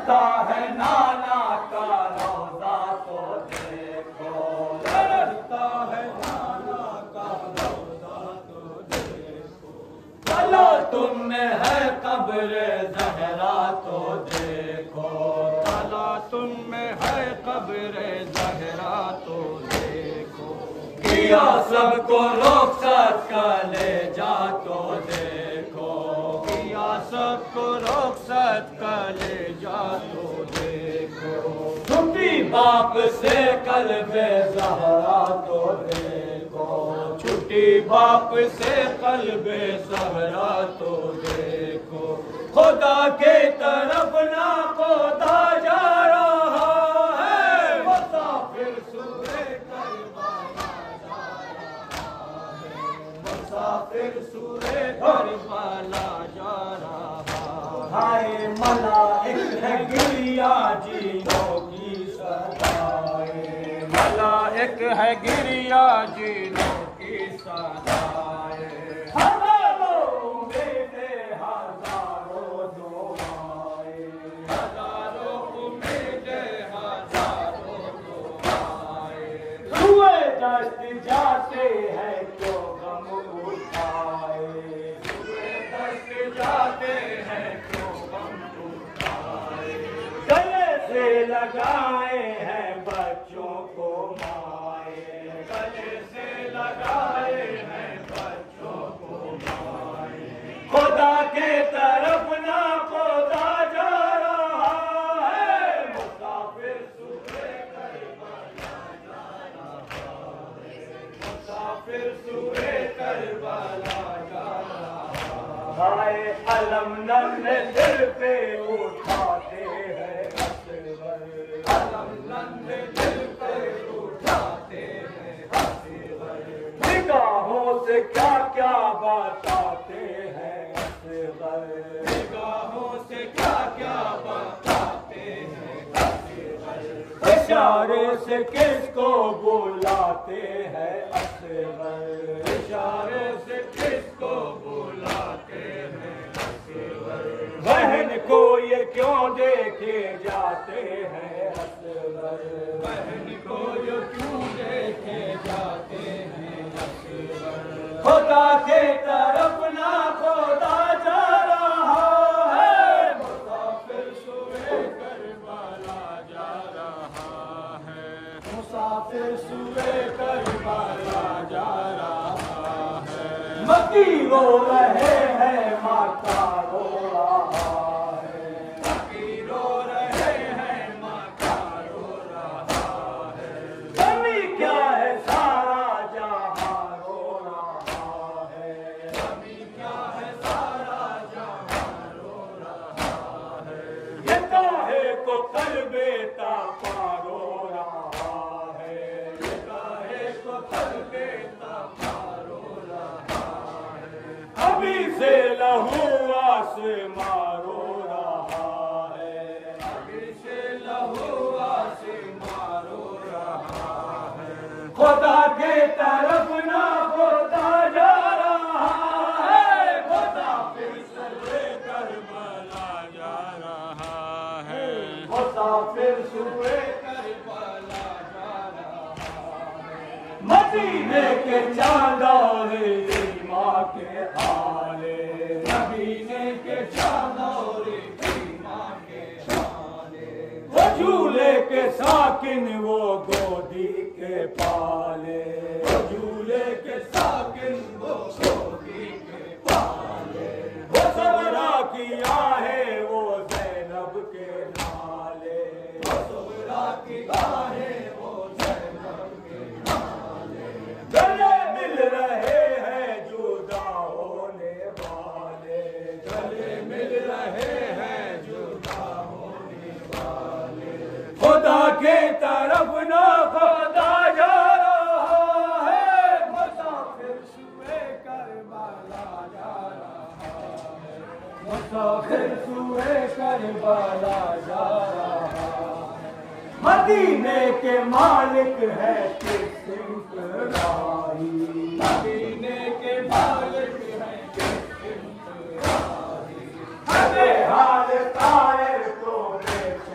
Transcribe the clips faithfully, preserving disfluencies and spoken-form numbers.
لڑتا ہے نانا کا روزہ تو دیکھو، لڑتا ہے نانا کا روزہ تو دیکھو، چلو تم میں ہے قبر زہرا تو دیکھو، چلو تم میں ہے قبر زہرا تو دیکھو، کیا سب کو رخصت کا لے جا تو دیکھو، کیا سب کو رخصت کا لے جا تو دیکھو، چھٹی باپ سے قلب زہرا تو دیکھو، چھٹی باپ سے قلب زہرا تو دیکھو، خدا کی طرف نہ خدا جا رہا ہے، مسافر سوئے کربلا جا رہا ہے، مسافر سوئے کربلا جا رہا ہے، ملائک ہے گریا جینوں کی صدائے، ملائک ہے گریا جینوں کی صدائے، ہزاروں امیدیں ہزاروں دعائیں، ہزاروں امیدیں ہزاروں دعائیں، روئے دست جاتے ہیں کیوں غم اٹھائے، روئے دست جاتے ہیں کیوں غم اٹھائے، گلے سے لگائے ہیں بچوں کو مائے، گلے سے لگائے ہیں بچوں کو مائے، خدا کے طرف نہ خدا جا رہا ہے، مسافر سوئے کربلا جا رہا ہے، مسافر سوئے کربلا جا رہا ہے، علم ننھے دل پہ اٹھاتے ہیں اصغر، علم ننھے دل پہ اٹھاتے ہیں اصغر، نگاہوں سے کیا کیا بتاتے ہیں اصغر، نگاہوں سے کیا کیا بتاتے ہیں اصغر، اشارے سے کس کو بلاتے ہیں اصغر، اشارے سے کس کو بلاتے ہیں اصغر، بہن کو یہ کیوں دیکھے جاتے ہیں اصغر، بہن کو یہ کیوں دیکھے جاتے ہیں اصغر، خدا کے طرف نہ خدا جا رہا ہے، مسافر سوئے کربلا جا رہا ہے، مسافر سوئے کربلا جا رہا ہے، مکی رو رہے ہیں ماتا رو رہا ہے، مکی رو رہے ہیں ماتا رو رہا ہے، زمین کیا ہے سارا جہاں رو رہا ہے، زمین کیا ہے سارا جہاں رو رہا ہے، یہ کاہے کو قلب تاپا رو رہا ہے، یہ کاہے کو قلب تاپا رو رہا ہے، ابھی سے لہو آسماں رو رہا ہے، ابھی سے لہو آسماں رو رہا ہے، خدا کے طرف نہ خدا جا رہا ہے، مسافر سوئے کربلا جا رہا ہے، مسافر سوئے کربلا جا رہا ہے، مدینے کے چاند اور ایماں کے آلے، مدینے کے چاند اور ایماں کے آلے، وہ جھولے کے ساکن وہ گودی کے پالے، وہ جھولے کے ساکن وہ گودی کے پالے، وہ صبرا کی آہیں وہ زینب کے نالے، وہ صبرا کی آہیں وہ زینب کے نالے، گلے مل رہے ہیں جدا ہونے والے، گلے مل رہے ہیں جدا ہونے والے، خدا کے طرف نہ خدا جا رہا ہے، مسافر سوئے کربلا جا رہا ہے، مسافر سوئے کربلا جا رہا ہے، مدینے کے مالک ہے کس سمت راہی، مدینے کے مالک ہے کس سمت راہی، ہمیں حال طائر کو بے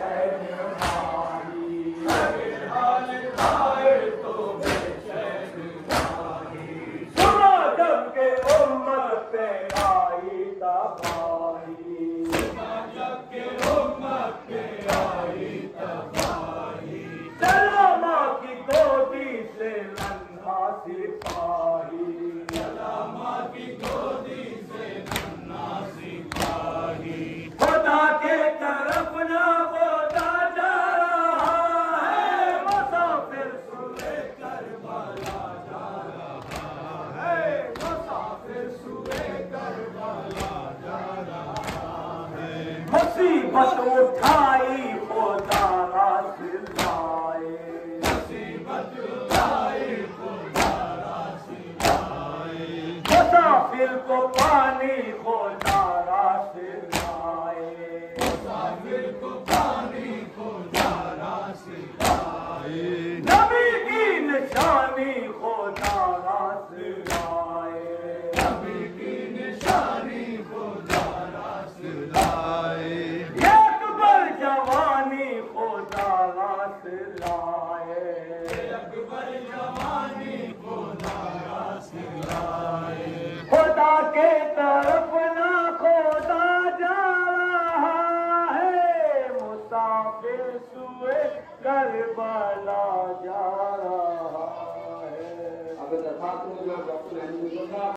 کے آئی تباہی، چلا ماں کی گودی سے ننھا سپاہی، چلا ماں کی گودی سے ننھا سپاہی، خدا کے طرف نہ خدا جا رہا ہے، مسافر سوئے کربلا جا رہا ہے، مسافر سوئے کربلا جا رہا ہے، مصیبت اٹھائی خدا راس لائے، مصیبت اٹھائی خدا راس لائے، مسافر کو پانی خدا راس لائے، مسافر کو پانی خدا راس لائے، نبی کی نشانی خدا راس لائے، نبی کی نشانی خدا راس لائے، اکبر جوانی خدا راس لائے، اکبر جوانی خدا راس لائے، خدا کے طرف نہ خدا جا رہا ہے، مسافر سوئے کربلا جا رہا ہے۔